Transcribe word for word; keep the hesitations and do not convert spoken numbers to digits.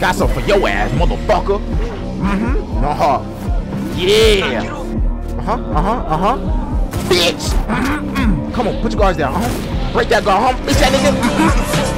Got some for your ass, motherfucker. Mm-hmm. Uh-huh. Yeah. Uh-huh. Uh-huh. Uh-huh. Bitch. Mm-hmm. Come on, put your guards down. Uh-huh. Break that guard, huh? Bitch, that nigga. Mm-hmm.